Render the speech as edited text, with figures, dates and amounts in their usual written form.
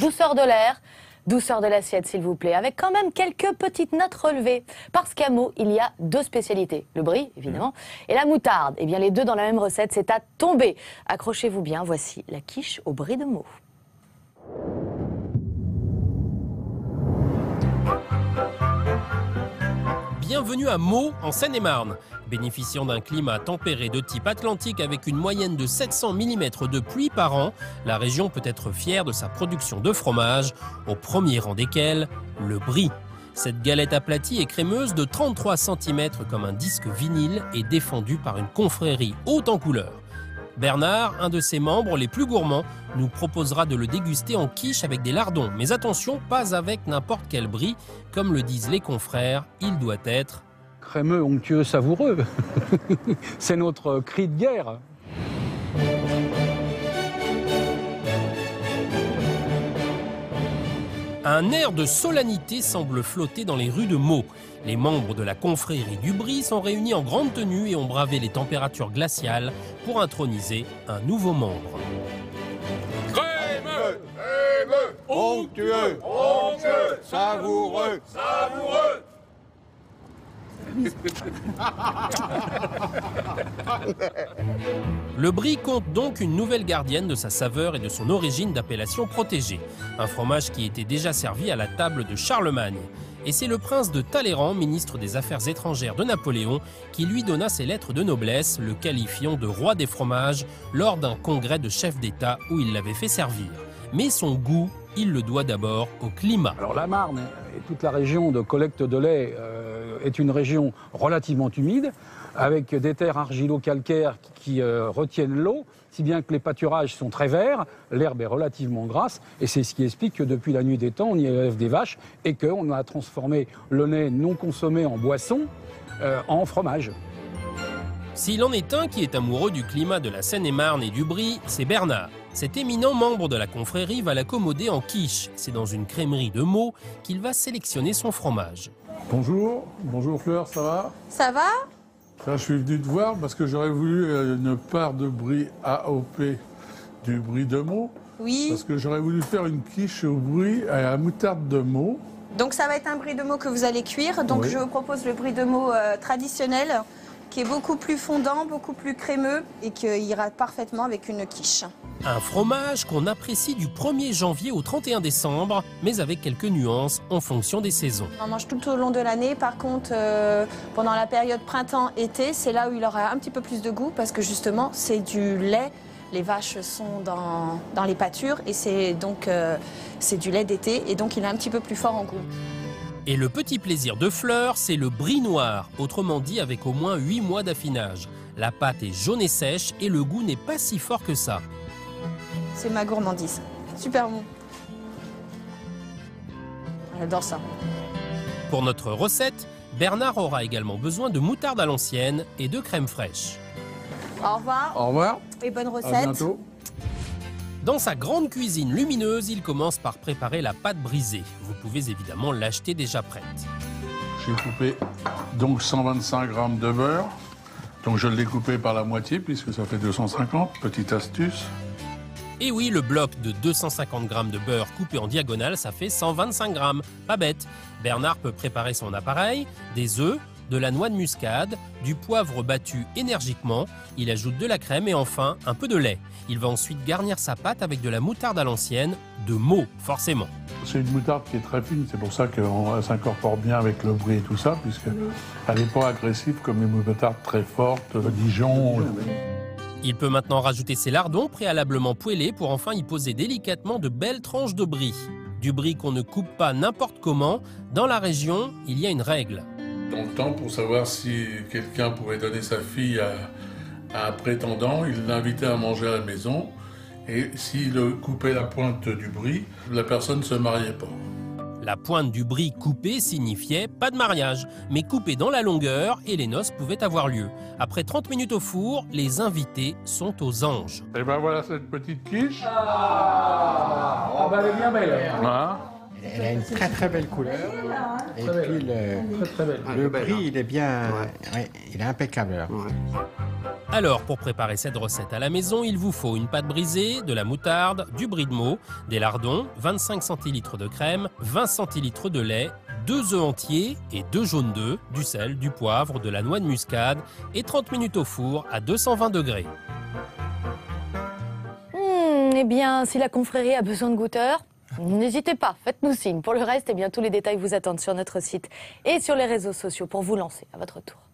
douceur de l'air, douceur de l'assiette s'il vous plaît, avec quand même quelques petites notes relevées. Parce qu'à Meaux, il y a deux spécialités, le brie évidemment, et la moutarde. Et bien les deux dans la même recette, c'est à tomber. Accrochez-vous bien, voici la quiche au brie de Meaux. Bienvenue à Meaux, en Seine-et-Marne. Bénéficiant d'un climat tempéré de type atlantique avec une moyenne de 700 mm de pluie par an, la région peut être fière de sa production de fromage, au premier rang desquels le brie. Cette galette aplatie et crémeuse de 33 cm comme un disque vinyle est défendue par une confrérie haute en couleur. Bernard, un de ses membres les plus gourmands, nous proposera de le déguster en quiche avec des lardons. Mais attention, pas avec n'importe quel brie. Comme le disent les confrères, il doit être crémeux, onctueux, savoureux. C'est notre cri de guerre. Un air de solennité semble flotter dans les rues de Meaux. Les membres de la confrérie du brie sont réunis en grande tenue et ont bravé les températures glaciales pour introniser un nouveau membre. Crémeux, crémeux, onctueux, onctueux, savoureux, savoureux. Le brie compte donc une nouvelle gardienne de sa saveur et de son origine d'appellation protégée. Un fromage qui était déjà servi à la table de Charlemagne. Et c'est le prince de Talleyrand, ministre des Affaires étrangères de Napoléon, qui lui donna ses lettres de noblesse, le qualifiant de roi des fromages, lors d'un congrès de chefs d'État où il l'avait fait servir. Mais son goût, il le doit d'abord au climat. Alors la Marne et toute la région de collecte de lait est une région relativement humide, avec des terres argilo-calcaires qui retiennent l'eau, si bien que les pâturages sont très verts, l'herbe est relativement grasse, et c'est ce qui explique que depuis la nuit des temps, on y élève des vaches, et qu'on a transformé le lait non consommé en boisson en fromage. S'il en est un qui est amoureux du climat de la Seine-et-Marne et du brie, c'est Bernard. Cet éminent membre de la confrérie va l'accommoder en quiche. C'est dans une crèmerie de Meaux qu'il va sélectionner son fromage. Bonjour, bonjour Fleur, ça va? Ça va? Là, je suis venu te voir parce que j'aurais voulu une part de brie AOP du brie de Meaux. Oui. Parce que j'aurais voulu faire une quiche au brie à la moutarde de Meaux. Donc ça va être un brie de Meaux que vous allez cuire. Donc Oui. je vous propose le brie de Meaux traditionnel, qui est beaucoup plus fondant, beaucoup plus crémeux et qui ira parfaitement avec une quiche. Un fromage qu'on apprécie du 1er janvier au 31 décembre, mais avec quelques nuances en fonction des saisons. On mange tout au long de l'année. Par contre, pendant la période printemps-été, c'est là où il aura un petit peu plus de goût parce que justement, c'est du lait. Les vaches sont dans les pâtures et c'est donc c'est du lait d'été et donc il est un petit peu plus fort en goût. Et le petit plaisir de Fleur, c'est le brie noir, autrement dit avec au moins 8 mois d'affinage. La pâte est jaune et sèche et le goût n'est pas si fort que ça. C'est ma gourmandise. Super bon. J'adore ça. Pour notre recette, Bernard aura également besoin de moutarde à l'ancienne et de crème fraîche. Au revoir Au revoir, et bonne à recette. bientôt. Dans sa grande cuisine lumineuse, il commence par préparer la pâte brisée. Vous pouvez évidemment l'acheter déjà prête. J'ai coupé donc 125 grammes de beurre. Donc je l'ai coupé par la moitié puisque ça fait 250, petite astuce. Et oui, le bloc de 250 g de beurre coupé en diagonale, ça fait 125 g. Pas bête. Bernard peut préparer son appareil, des œufs, de la noix de muscade, du poivre battu énergiquement. Il ajoute de la crème et enfin un peu de lait. Il va ensuite garnir sa pâte avec de la moutarde à l'ancienne, de Meaux, forcément. C'est une moutarde qui est très fine, c'est pour ça qu'elle s'incorpore bien avec le brie et tout ça, puisqu'elle n'est pas agressive comme les moutardes très fortes, Dijon. Il peut maintenant rajouter ses lardons préalablement poêlés pour enfin y poser délicatement de belles tranches de brie. Du brie qu'on ne coupe pas n'importe comment. Dans la région, il y a une règle. Dans le temps, pour savoir si quelqu'un pouvait donner sa fille à un prétendant, il l'invitait à manger à la maison. Et s'il coupait la pointe du brie, la personne ne se mariait pas. La pointe du brie coupée signifiait pas de mariage, mais coupée dans la longueur et les noces pouvaient avoir lieu. Après 30 minutes au four, les invités sont aux anges. Et ben voilà cette petite quiche. Ah bah elle est bien belle. Hein? Elle a une très très belle couleur. Et puis le brie, il est bien, ouais, il est impeccable. Alors. Alors, pour préparer cette recette à la maison, il vous faut une pâte brisée, de la moutarde, du brie de Meaux, des lardons, 25 centilitres de crème, 20 centilitres de lait, 2 œufs entiers et 2 jaunes d'œufs, du sel, du poivre, de la noix de muscade et 30 minutes au four à 220 degrés. Eh bien, si la confrérie a besoin de goûteurs, n'hésitez pas, faites-nous signe. Pour le reste, eh bien, tous les détails vous attendent sur notre site et sur les réseaux sociaux pour vous lancer à votre tour.